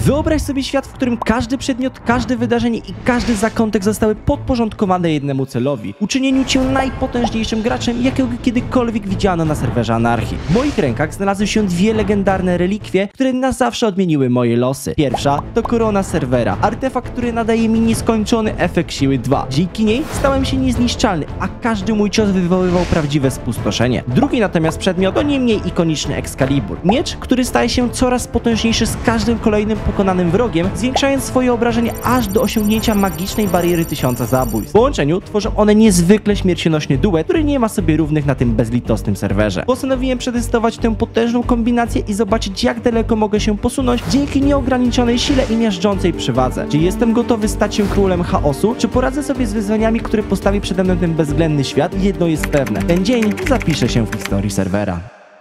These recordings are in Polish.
Wyobraź sobie świat, w którym każdy przedmiot, każde wydarzenie i każdy zakątek zostały podporządkowane jednemu celowi. Uczynieniu cię najpotężniejszym graczem, jakiego kiedykolwiek widziano na serwerze Anarchii. W moich rękach znalazły się dwie legendarne relikwie, które na zawsze odmieniły moje losy. Pierwsza to korona serwera, artefakt, który nadaje mi nieskończony efekt siły 2. Dzięki niej stałem się niezniszczalny, a każdy mój cios wywoływał prawdziwe spustoszenie. Drugi natomiast przedmiot to nie mniej ikoniczny Excalibur. Miecz, który staje się coraz potężniejszy z każdym kolejnym pokonanym wrogiem, zwiększając swoje obrażenia aż do osiągnięcia magicznej bariery 1000 zabójstw. W połączeniu tworzą one niezwykle śmiercionośny duet, który nie ma sobie równych na tym bezlitosnym serwerze. Postanowiłem przetestować tę potężną kombinację i zobaczyć, jak daleko mogę się posunąć dzięki nieograniczonej sile i miażdżącej przywadze. Czy jestem gotowy stać się królem chaosu, czy poradzę sobie z wyzwaniami, które postawi przede mną ten bezwzględny świat? Jedno jest pewne. Ten dzień zapisze się w historii serwera.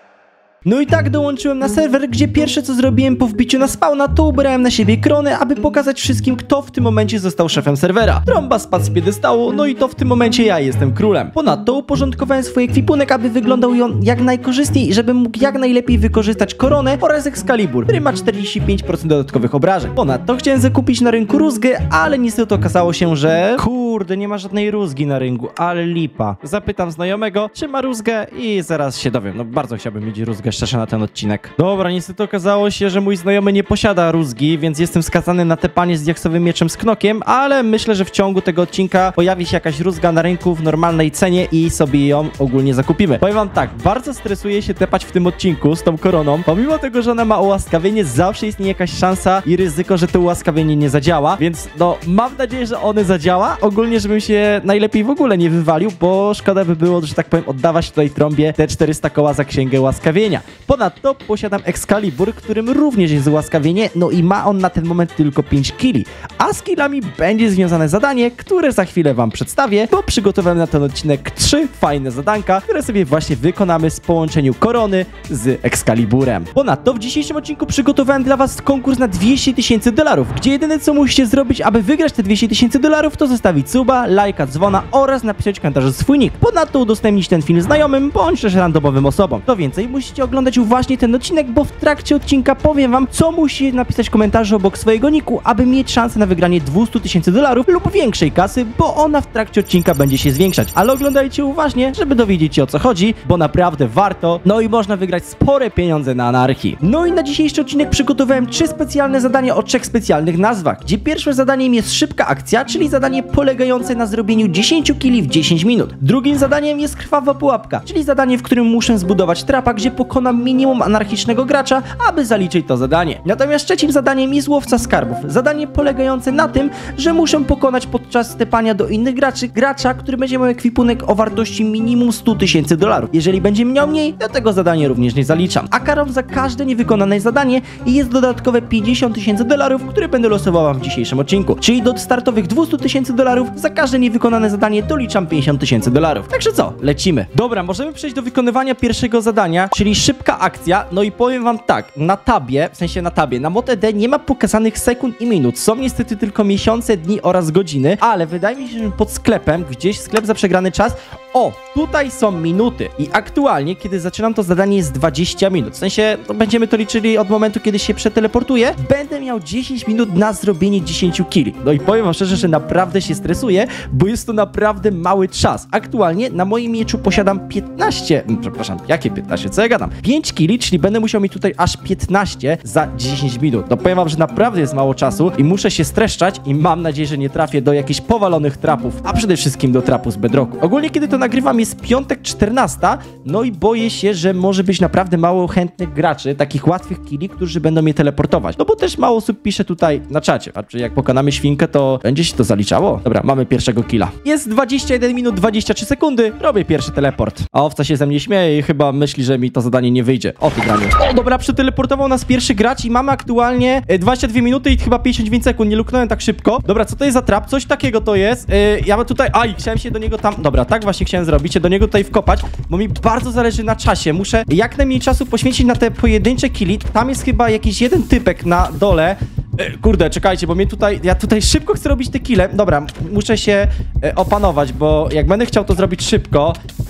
No i tak dołączyłem na serwer, gdzie pierwsze co zrobiłem po wbiciu na spawna, to ubrałem na siebie koronę, aby pokazać wszystkim, kto w tym momencie został szefem serwera. Trąba spadł z piedestału, no i to w tym momencie ja jestem królem. Ponadto uporządkowałem swój ekwipunek, aby wyglądał on jak najkorzystniej i żebym mógł jak najlepiej wykorzystać koronę oraz Excalibur, który ma 45% dodatkowych obrażeń. Ponadto chciałem zakupić na rynku rózgę, ale niestety okazało się, że... Kurde, nie ma żadnej rózgi na rynku, ale lipa. Zapytam znajomego, czy ma rózgę i zaraz się dowiem. No bardzo chciałbym mieć rózgę szczerze na ten odcinek. Dobra, niestety okazało się, że mój znajomy nie posiada rózgi, więc jestem skazany na tepanie z diaksowym mieczem z knokiem, ale myślę, że w ciągu tego odcinka pojawi się jakaś rózga na rynku w normalnej cenie i sobie ją ogólnie zakupimy. Powiem wam tak, bardzo stresuję się tepać w tym odcinku z tą koroną. Pomimo tego, że ona ma ułaskawienie, zawsze istnieje jakaś szansa i ryzyko, że to ułaskawienie nie zadziała, więc no mam nadzieję, że one zadziała. Ogólnie, żebym się najlepiej w ogóle nie wywalił, bo szkoda by było, że tak powiem, oddawać tutaj trąbie te 400 koła za księgę łaskawienia. Ponadto posiadam Excalibur, którym również jest ułaskawienie, no i ma on na ten moment tylko 5 killi. A z killami będzie związane zadanie, które za chwilę wam przedstawię, bo przygotowałem na ten odcinek 3 fajne zadanka, które sobie właśnie wykonamy z połączeniu korony z Excaliburem. Ponadto w dzisiejszym odcinku przygotowałem dla was konkurs na 200 000 dolarów, gdzie jedyne co musicie zrobić, aby wygrać te 200 000 dolarów, to zostawić suba, lajka, dzwona oraz napisać w komentarzu swój nick. Ponadto udostępnić ten film znajomym bądź też randomowym osobom. Co więcej, musicie oglądać właśnie ten odcinek, bo w trakcie odcinka powiem wam, co musicie napisać w komentarzu obok swojego nicku, aby mieć szansę na wygranie 200 000 dolarów lub większej kasy, bo ona w trakcie odcinka będzie się zwiększać. Ale oglądajcie uważnie, żeby dowiedzieć się, o co chodzi, bo naprawdę warto, no i można wygrać spore pieniądze na Anarchii. No i na dzisiejszy odcinek przygotowałem 3 specjalne zadania o 3 specjalnych nazwach, gdzie pierwszym zadaniem jest szybka akcja, czyli zadanie polegające na zrobieniu 10 killi w 10 minut. Drugim zadaniem jest krwawa pułapka, czyli zadanie, w którym muszę zbudować trapa, gdzie pokonam minimum anarchicznego gracza, aby zaliczyć to zadanie. Natomiast trzecim zadaniem jest łowca skarbów. Zadanie polegające na tym, że muszę pokonać podczas stepania do innych graczy gracza, który będzie miał ekwipunek o wartości minimum 100 000 dolarów. Jeżeli będzie miał mniej, to tego zadania również nie zaliczam. A karą za każde niewykonane zadanie jest dodatkowe 50 000 dolarów, które będę losował wam w dzisiejszym odcinku. Czyli do startowych 200 000 dolarów za każde niewykonane zadanie doliczam 50 000 dolarów. Także co? Lecimy. Dobra, możemy przejść do wykonywania pierwszego zadania, czyli szybka akcja. No i powiem wam tak, na tabie, w sensie na tabie, na ModED nie ma pokazanych sekund i minut. Są niestety tylko miesiące, dni oraz godziny, ale wydaje mi się, że pod sklepem, gdzieś sklep za przegrany czas, o, tutaj są minuty. I aktualnie, kiedy zaczynam to zadanie, jest 20 minut. W sensie, no, będziemy to liczyli od momentu, kiedy się przeteleportuję. Będę miał 10 minut na zrobienie 10 killi. No i powiem wam szczerze, że naprawdę się stresuję, bo jest to naprawdę mały czas. Aktualnie na moim mieczu posiadam 15, przepraszam, jakie 15? Co ja gadam? 5 killi, czyli będę musiał mieć tutaj aż 15 za 10 minut. No powiem wam, że naprawdę jest mało czasu i muszę się streszczać i mam nadzieję, że nie trafię do jakichś powalonych trapów, a przede wszystkim do trapu z bedrocku. Ogólnie, kiedy to nagrywam, jest piątek 14, no i boję się, że może być naprawdę mało chętnych graczy, takich łatwych killi, którzy będą mnie teleportować. No bo też mało osób pisze tutaj na czacie, a czy jak pokonamy świnkę, to będzie się to zaliczało? Dobra, mamy pierwszego killa. Jest 21 minut 23 sekundy, robię pierwszy teleport. A owca się ze mnie śmieje i chyba myśli, że mi to zadanie nie wyjdzie. O ty graniu. O dobra, przeteleportował nas pierwszy gracz i mamy aktualnie 22 minuty i chyba 59 sekund, nie luknąłem tak szybko. Dobra, co to jest za trap? Coś takiego to jest. Ja mam tutaj, chciałem się do niego tam, dobra, tak właśnie chciałem zrobić, się do niego tutaj wkopać, bo mi bardzo zależy na czasie. Muszę jak najmniej czasu poświęcić na te pojedyncze killi. Tam jest chyba jakiś jeden typek na dole. Kurde, czekajcie, bo ja tutaj szybko chcę robić te kille. Dobra, muszę się opanować, bo jak będę chciał to zrobić szybko,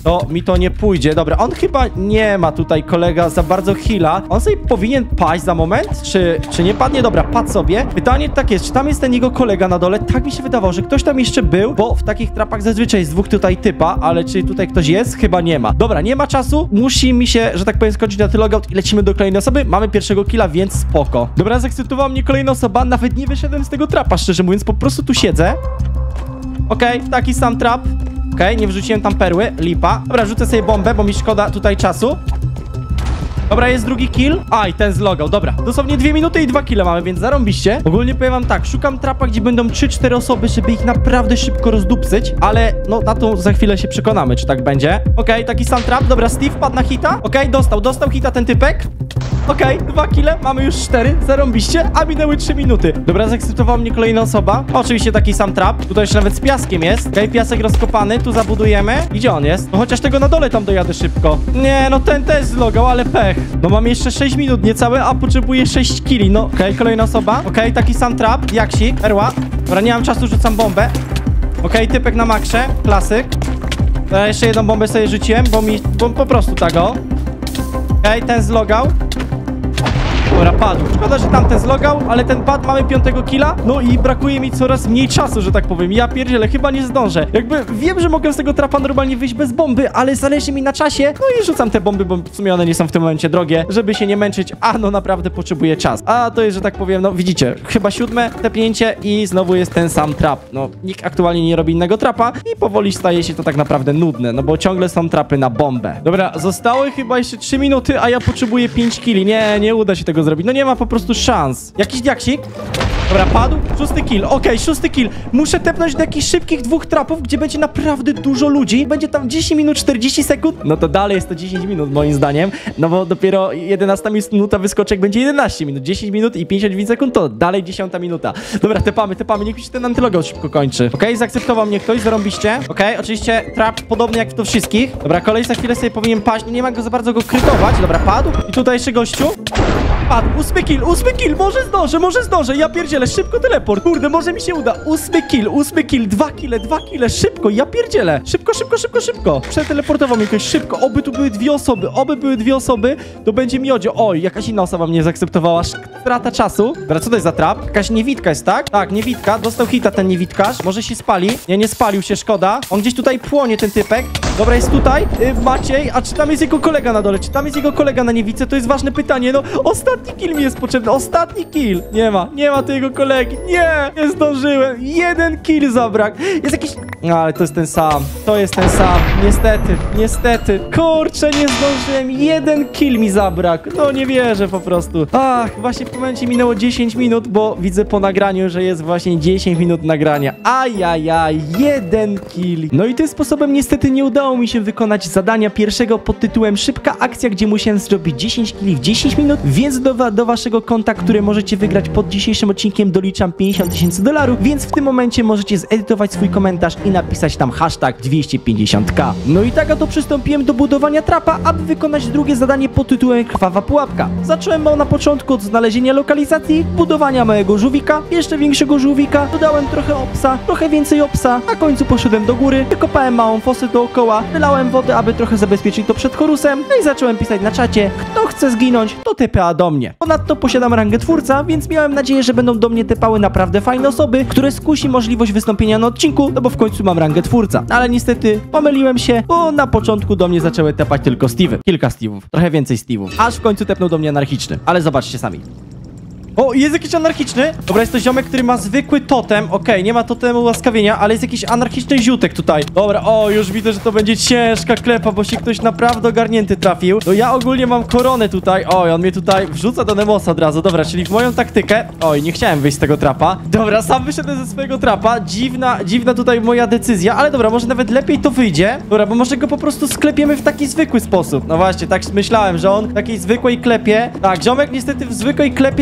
to mi to nie pójdzie. Dobra, on chyba nie ma tutaj, kolega, za bardzo heala. On sobie powinien paść za moment, czy nie padnie? Dobra, padł sobie. Pytanie tak jest, czy tam jest ten jego kolega na dole? Tak mi się wydawało, że ktoś tam jeszcze był, bo w takich trapach zazwyczaj jest dwóch tutaj typa, ale czy tutaj ktoś jest? Chyba nie ma. Dobra, nie ma czasu. Musi mi się, że tak powiem, skończyć na ten logout i lecimy do kolejnej osoby. Mamy pierwszego killa, więc spoko. Dobra, zaakceptowała mnie kolejna osoba. Nawet nie wyszedłem z tego trapa, szczerze mówiąc. Po prostu tu siedzę. Okej, taki sam trap. Okej, nie wrzuciłem tam perły. Lipa. Dobra, rzucę sobie bombę, bo mi szkoda tutaj czasu. Dobra, jest drugi kill. Aj, ten zlogał, dobra. Dosłownie 2 minuty i 2 kille mamy, więc zarąbiście. Ogólnie powiem wam tak, szukam trapa, gdzie będą 3-4 osoby, żeby ich naprawdę szybko rozdupcyć, ale no na to za chwilę się przekonamy, czy tak będzie. Okej, taki sam trap. Dobra, Steve padł na hita. Okej, dostał hita ten typek. Okej, 2 kille, mamy już 4, zarąbiście, a minęły 3 minuty. Dobra, zaakceptowała mnie kolejna osoba. Oczywiście taki sam trap. Tutaj jeszcze nawet z piaskiem jest. Okej, piasek rozkopany, tu zabudujemy. Gdzie on jest? No chociaż tego na dole tam dojadę szybko. Nie, no ten też zlogał, ale pech. No mam jeszcze 6 minut niecałe, a potrzebuję 6 killi. No, okej, kolejna osoba. Okej, taki sam trap, jaksik, perła. Dobra, nie mam czasu, rzucam bombę. Okej, typek na maksie, klasyk. Dobra, jeszcze jedną bombę sobie rzuciłem, bo po prostu tak o. Okej, ten zlogał. Dobra, padł. Szkoda, że tamten zlogał, ale ten padł, mamy 5 killa. No i brakuje mi coraz mniej czasu, że tak powiem. Ja pierdzielę, chyba nie zdążę. Jakby wiem, że mogę z tego trapa normalnie wyjść bez bomby, ale zależy mi na czasie. No i rzucam te bomby, bo w sumie one nie są w tym momencie drogie, żeby się nie męczyć. A no naprawdę potrzebuję czas. A to jest, że tak powiem, no widzicie, chyba 7 tepnięcie i znowu jest ten sam trap. No nikt aktualnie nie robi innego trapa i powoli staje się to tak naprawdę nudne, no bo ciągle są trapy na bombę. Dobra, zostały chyba jeszcze 3 minuty, a ja potrzebuję 5 killi. Nie uda się tego zrobić. No nie ma po prostu szans. Jakiś diaksik? Dobra, padł. 6 kill. Okej, 6 kill. Muszę tepnąć do jakichś szybkich 2 trapów, gdzie będzie naprawdę dużo ludzi. Będzie tam 10 minut 40 sekund. No to dalej jest to 10 minut moim zdaniem. No bo dopiero 11 minuta wyskoczek będzie 11 minut. 10 minut i 59 sekund to dalej 10 minuta. Dobra, tepamy. Niech mi się ten antylogout szybko kończy. Okej, zaakceptował mnie ktoś, zarąbiście. Okej, oczywiście trap podobny jak w to wszystkich. Dobra, kolej za chwilę sobie powinien paść. Nie ma go za bardzo go krytować. Dobra, padł. I tutaj jeszcze gościu. Padł, 8 kill, może zdążę, ja pierdzielę, szybko teleport, kurde, może mi się uda, 8 kill, 2 kille, szybko, ja pierdzielę, szybko, przeteleportował mnie ktoś, szybko, oby tu były 2 osoby, to będzie miodzio, oj, jakaś inna osoba mnie zaakceptowała, strata czasu, dobra, co to jest za trap, jakaś niewidka jest, tak? Tak, niewidka, dostał hita ten niewidkarz, może się spali, nie spalił się, szkoda, on gdzieś tutaj płonie, ten typek, dobra, jest tutaj, Maciej, a czy tam jest jego kolega na dole, czy tam jest jego kolega na niewidce, to jest ważne pytanie, no, ostatni kill mi jest potrzebny, ostatni kill. Nie ma tego kolegi. Nie zdążyłem. 1 kill zabrak. Jest jakiś... No, ale to jest ten sam. Niestety. Kurczę, nie zdążyłem. 1 kill mi zabrak. No, nie wierzę po prostu. Ach, właśnie w tym momencie minęło 10 minut, bo widzę po nagraniu, że jest właśnie 10 minut nagrania. Ajajaj, 1 kill. No i tym sposobem niestety nie udało mi się wykonać zadania pierwszego pod tytułem Szybka akcja, gdzie musiałem zrobić 10 killi w 10 minut, więc do waszego konta, które możecie wygrać pod dzisiejszym odcinkiem, doliczam $50,000, więc w tym momencie możecie zedytować swój komentarz i napisać tam hashtag 250k. No i tak oto przystąpiłem do budowania trapa, aby wykonać drugie zadanie pod tytułem Krwawa pułapka. Zacząłem na początku od znalezienia lokalizacji, budowania małego żółwika, jeszcze większego żółwika, dodałem trochę obsa, trochę więcej obsa, na końcu poszedłem do góry, wykopałem małą fosę dookoła, wylałem wodę, aby trochę zabezpieczyć to przed chorusem, no i zacząłem pisać na czacie, kto chce zginąć, to TPA do mnie. Ponadto posiadam rangę twórca, więc miałem nadzieję, że będą do mnie tepały naprawdę fajne osoby, które skusi możliwość wystąpienia na odcinku, no bo w końcu mam rangę twórca. Ale niestety pomyliłem się, bo na początku do mnie zaczęły tepać tylko Steve'y. Kilka Steve'ów, trochę więcej Steve'ów. Aż w końcu tepnął do mnie anarchiczny. Ale zobaczcie sami. O, jest jakiś anarchiczny. Dobra, jest to ziomek, który ma zwykły totem. Okej, nie ma totemu łaskawienia, ale jest jakiś anarchiczny ziutek tutaj. Dobra, o, już widzę, że to będzie ciężka klepa, bo się ktoś naprawdę ogarnięty trafił. No ja ogólnie mam koronę tutaj. Oj, on mnie tutaj wrzuca do Nemosa od razu. Dobra, czyli w moją taktykę. Oj, nie chciałem wyjść z tego trapa. Dobra, sam wyszedłem ze swojego trapa. Dziwna tutaj moja decyzja, ale dobra, może nawet lepiej to wyjdzie. Dobra, bo może go po prostu sklepiemy w taki zwykły sposób. No właśnie, tak myślałem, że on w takiej zwykłej klepie. Tak, ziomek niestety w zwykłej klepie tutaj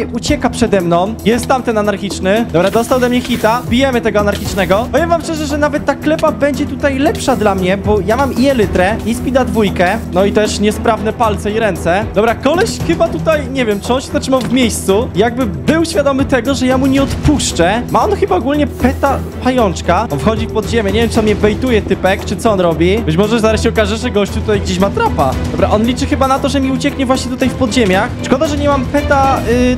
tutaj ucieka przede mną. Jest tamten anarchiczny. Dobra, dostał ode mnie hita. Bijemy tego anarchicznego. Powiem wam szczerze, że nawet ta klepa będzie tutaj lepsza dla mnie, bo ja mam i elytrę, i speeda 2, no i też niesprawne palce i ręce. Dobra, koleś chyba tutaj, nie wiem, czy on się zatrzymał w miejscu. Jakby był świadomy tego, że ja mu nie odpuszczę. Ma on chyba ogólnie peta pajączka. On wchodzi w podziemie. Nie wiem, czy on mnie bejtuje, typek, czy co on robi. Być może zaraz się okaże, że gościu tutaj gdzieś ma trapa. Dobra, on liczy chyba na to, że mi ucieknie właśnie tutaj w podziemiach. Szkoda, że nie mam peta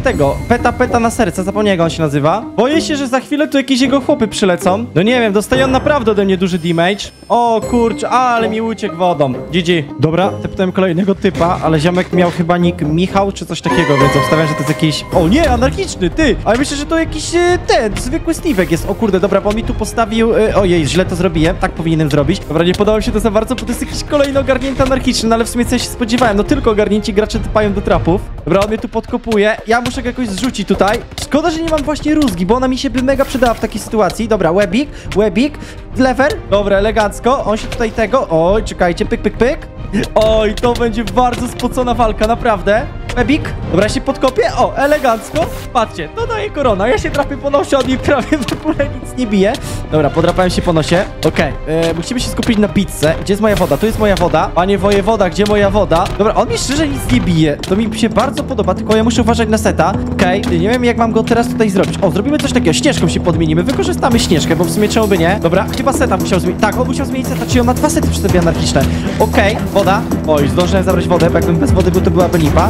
peta na serce. Zapomniałem, jak on się nazywa. Boję się, że za chwilę tu jakieś jego chłopy przylecą. No nie wiem, dostaje on naprawdę ode mnie duży damage. O kurczę, ale mi uciekł wodą. GG. Dobra, tepnąłem kolejnego typa, ale ziomek miał chyba nick Michał, czy coś takiego, więc obstawiam, że to jest jakiś... O nie, anarchiczny, ty! Ale myślę, że to jakiś ten, zwykły Steve'ek jest. O kurde, dobra, bo on mi tu postawił... Ojej, źle to zrobiłem. Tak powinienem zrobić. Dobra, nie podoba mi się to za bardzo, bo to jest jakiś kolejny ogarnięty anarchiczny, no ale w sumie coś się spodziewałem. No tylko ogarnięci gracze typają do trapów. Dobra, on mnie tu podkopuje. Ja muszę go jakoś zrzucić tutaj. Szkoda, że nie mam właśnie rózgi, bo ona mi się by mega przydała w takiej sytuacji. Dobra, webik, lever. Dobra, elegancko. On się tutaj tego... Oj, czekajcie, pyk, pyk, pyk. Oj, to będzie bardzo spocona walka, naprawdę. Webik. Dobra, się podkopię. O, elegancko. Patrzcie, to daje korona. Ja się trafię po nosie, on mi prawie w ogóle nic nie bije. Dobra, podrapałem się po nosie. Okej, musimy się skupić na pizzę. Gdzie jest moja woda? Tu jest moja woda. Panie wojewoda, gdzie moja woda? Dobra, on mi szczerze nic nie bije. To mi się bardzo podoba, tylko ja muszę uważać na seta. Okej, nie wiem, jak mam go teraz tutaj zrobić. O, zrobimy coś takiego. Śnieżką się podmienimy. Wykorzystamy śnieżkę, bo w sumie czemu by nie? Dobra, chyba seta musiał zmienić. Tak, on musiał zmienić seta, czyli on ma 2 sety przy sobie anarchiczne. Okej, woda. Oj, zdążyłem zabrać wodę, bo jakbym bez wody był, to byłaby lipa.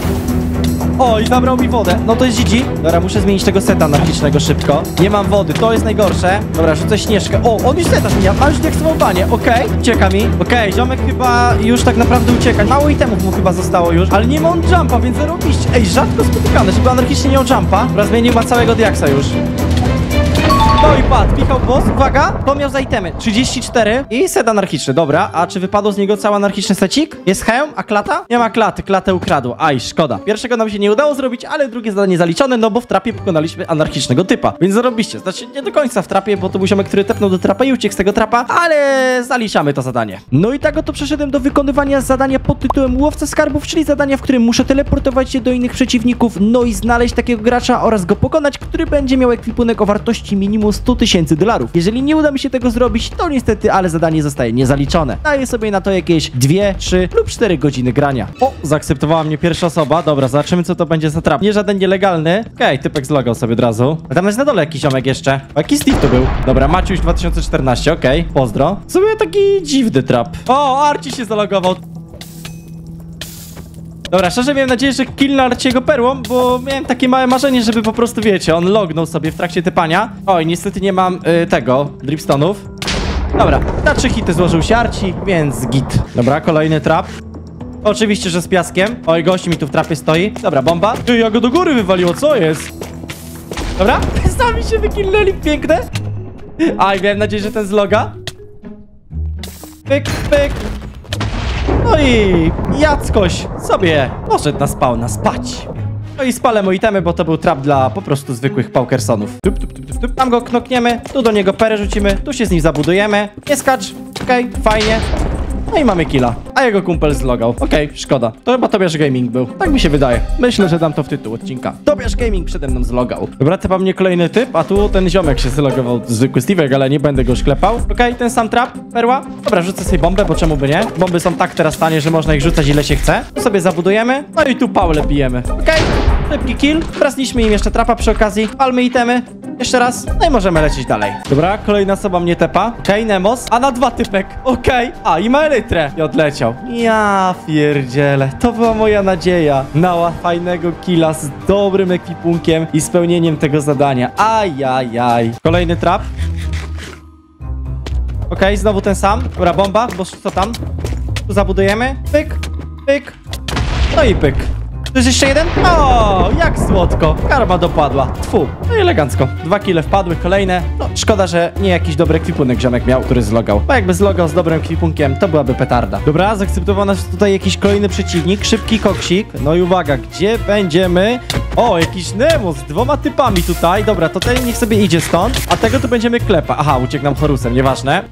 Oj, zabrał mi wodę. No to jest GG. Dobra, muszę zmienić tego seta anarchicznego szybko. Nie mam wody, to jest najgorsze. Dobra, rzucę śnieżkę. O, on już seta zmienia. Ma już deaktywowanie. Okej, ucieka mi. Okej, ziomek chyba już tak naprawdę ucieka. Mało itemów mu chyba zostało już. Ale nie ma on jumpa, więc zarobiście. Ej, rzadko spotykane, żeby anarchicznie nie miał jumpa. Dobra, zmienił ma całego diaksa już. No i padł, Michał boss, uwaga, to miał za itemy 34 i set anarchiczny, dobra. A czy wypadł z niego cały anarchiczny secik? Jest hełm, a klata? Nie ma klaty, klatę ukradł. Aj, szkoda. Pierwszego nam się nie udało zrobić, ale drugie zadanie zaliczone, no bo w trapie pokonaliśmy anarchicznego typa. Więc zarobiście, znaczy nie do końca w trapie, bo to był ziomek, który tepnął do trapa i uciekł z tego trapa, ale zaliczamy to zadanie. No i tak oto przeszedłem do wykonywania zadania pod tytułem Łowca Skarbów, czyli zadania, w którym muszę teleportować się do innych przeciwników, no i znaleźć takiego gracza oraz go pokonać, który będzie miał ekwipunek o wartości minimum $100 000. Jeżeli nie uda mi się tego zrobić, to niestety, ale zadanie zostaje niezaliczone. Daję sobie na to jakieś 2, 3 lub 4 godziny grania. O, zaakceptowała mnie pierwsza osoba. Dobra, zobaczymy, co to będzie za trap. Nie żaden nielegalny. Okej, typek zlogał sobie od razu. A tam jest na dole jakiś ziomek jeszcze. O, jaki Steve to był? Dobra, Maciuś 2014, okej, pozdro. W sumie taki dziwny trap. O, Arci się zalogował. Dobra, szczerze miałem nadzieję, że killnę Arciego perłą, bo miałem takie małe marzenie, żeby po prostu, wiecie, on lognął sobie w trakcie typania. Oj, niestety nie mam tego, dripstonów. Dobra, na 3 hity złożył się Arci, więc git. Dobra, kolejny trap. Oczywiście, że z piaskiem. Oj, gość mi tu w trapie stoi. Dobra, bomba. Ty, ja go do góry wywaliło, co jest? Dobra, sami się wykillnęli, piękne. Aj, miałem nadzieję, że ten z loga. Pyk, pyk. No i Jackoś sobie poszedł na spawna spać. No i spalę mu itemy, bo to był trap dla po prostu zwykłych paukersonów. Tam go knokniemy, tu do niego perę rzucimy, tu się z nim zabudujemy. Nie skacz, okej, fajnie. No i mamy killa. A jego kumpel zlogał. Okej, szkoda. To chyba Tobiasz Gaming był. Tak mi się wydaje. Myślę, że dam to w tytuł odcinka. Tobiasz Gaming przede mną zlogał. Dobra, typa mnie kolejny typ, a tu ten ziomek się zlogował. Zwykły Steve'ek, ale nie będę go szklepał. Okej, ten sam trap, perła. Dobra, rzucę sobie bombę, bo czemu by nie? Bomby są tak teraz tanie, że można ich rzucać ile się chce. Tu sobie zabudujemy. No i tu Paulę bijemy. Okej, szybki kill. Teraz niszmy im jeszcze trapa przy okazji. Palmy itemy. Jeszcze raz. No i możemy lecieć dalej. Dobra, kolejna osoba mnie tepa. Okej, Nemos. A na 2 typek. Okej. A, i ma elytrę. I odleciał. Ja pierdzielę. To była moja nadzieja. Na fajnego killa z dobrym ekwipunkiem i spełnieniem tego zadania. Ajajaj. Kolejny trap. Okej, znowu ten sam. Dobra, bomba. Bo co tam? Tu zabudujemy. Pyk, pyk. No i pyk. To jest jeszcze jeden? O, jak słodko. Karma dopadła. Tfu. No i elegancko. 2 kile wpadły, kolejne. No, szkoda, że nie jakiś dobry ekwipunek ziomek miał, który zlogał. Bo jakby zlogał z dobrym ekwipunkiem, to byłaby petarda. Dobra, zaakceptował nas tutaj jakiś kolejny przeciwnik. Szybki koksik. No i uwaga, gdzie będziemy? O, jakiś Nemo z 2 typami tutaj. Dobra, to ten niech sobie idzie stąd. A tego to będziemy klepa. Aha, uciekł nam Horusem, nieważne.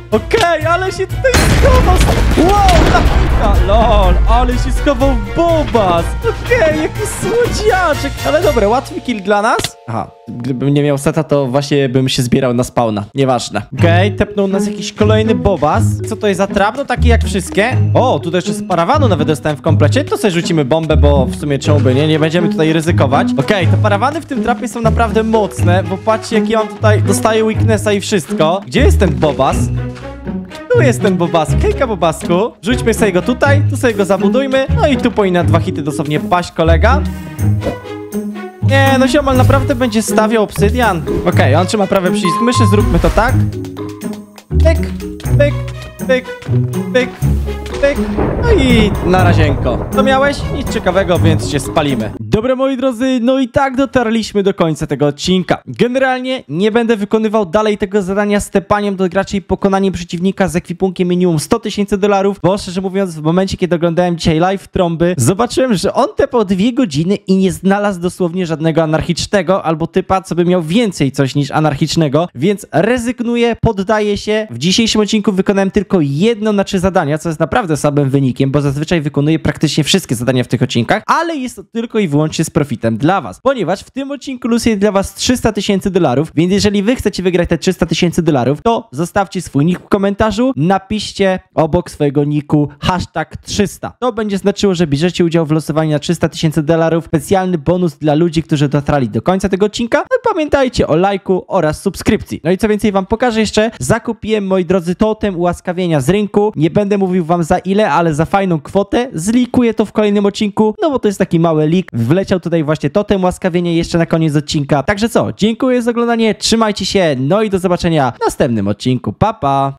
Okej, ale się tutaj schował. Wow, zapika. Lol, ale się schował w Bobas. Okej, jaki słodziaczek. Ale dobra, łatwy kill dla nas. Aha, gdybym nie miał seta, to właśnie bym się zbierał na spawna. Nieważne. Okej, tepnął nas jakiś kolejny Bobas. Co to jest za trap? No taki jak wszystkie. O, tutaj jeszcze z parawanu nawet dostałem w komplecie. To sobie rzucimy bombę, bo w sumie czemu by nie? Nie będziemy tutaj ryzykować. Okej, te parawany w tym trapie są naprawdę mocne, bo patrzcie, jaki on tutaj dostaje weaknessa i wszystko. Gdzie jest ten Bobas? Tu jest ten Bobasek. Hejka, Bobasku. Rzućmy sobie go tutaj, tu sobie go zabudujmy. No i tu powinna 2 hity dosłownie paść, kolega. Nie, no ziomal naprawdę będzie stawiał obsydian. Okej, on trzyma prawy przycisk myszy, zróbmy to tak. Pyk, pyk, pyk, pyk, pyk. No i na razienko. To miałeś? Nic ciekawego, więc się spalimy. Dobra, moi drodzy, no i tak dotarliśmy do końca tego odcinka. Generalnie nie będę wykonywał dalej tego zadania z tepaniem do graczy i pokonaniem przeciwnika z ekwipunkiem minimum 100 000 dolarów, bo szczerze mówiąc, w momencie, kiedy oglądałem dzisiaj live Trąby, zobaczyłem, że on tepał 2 godziny i nie znalazł dosłownie żadnego anarchicznego albo typa, co by miał więcej coś niż anarchicznego, więc rezygnuję, poddaję się. W dzisiejszym odcinku wykonałem tylko jedno na 3 zadania, co jest naprawdę słabym wynikiem, bo zazwyczaj wykonuję praktycznie wszystkie zadania w tych odcinkach, ale jest to tylko i wyłącznie z profitem dla was, ponieważ w tym odcinku losuję dla was 300 000 dolarów, więc jeżeli wy chcecie wygrać te 300 000 dolarów, to zostawcie swój nick w komentarzu, napiszcie obok swojego nicku #300. To będzie znaczyło, że bierzecie udział w losowaniu na 300 000 dolarów, specjalny bonus dla ludzi, którzy dotrwali do końca tego odcinka. No i pamiętajcie o lajku oraz subskrypcji. No i co więcej wam pokażę jeszcze, zakupiłem, moi drodzy, totem ułaskawienia z rynku. Nie będę mówił wam za ile, ale za fajną kwotę. Zlikuję to w kolejnym odcinku, no bo to jest taki mały leak. Wleciał tutaj właśnie totem łaskawienia jeszcze na koniec odcinka. Także co, dziękuję za oglądanie, trzymajcie się, no i do zobaczenia w następnym odcinku. Pa, pa!